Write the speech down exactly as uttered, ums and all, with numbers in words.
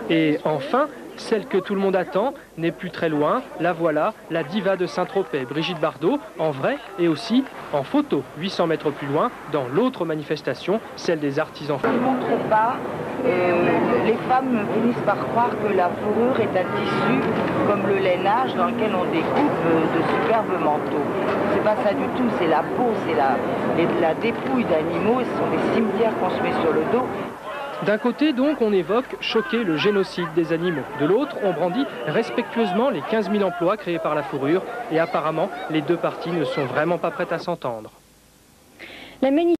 Et enfin, celle que tout le monde attend n'est plus très loin. La voilà, la diva de Saint-Tropez, Brigitte Bardot, en vrai et aussi en photo, huit cents mètres plus loin, dans l'autre manifestation, celle des artisans. Je ne montre pas, euh, les femmes finissent par croire que la fourrure est un tissu comme le lainage dans lequel on découpe euh, de superbes manteaux. C'est pas ça du tout, c'est la peau, c'est la, la dépouille d'animaux, ce sont des cimetières qu'on se met sur le dos. D'un côté, donc, on évoque choquer le génocide des animaux. De l'autre, on brandit respectueusement les quinze mille emplois créés par la fourrure. Et apparemment, les deux parties ne sont vraiment pas prêtes à s'entendre.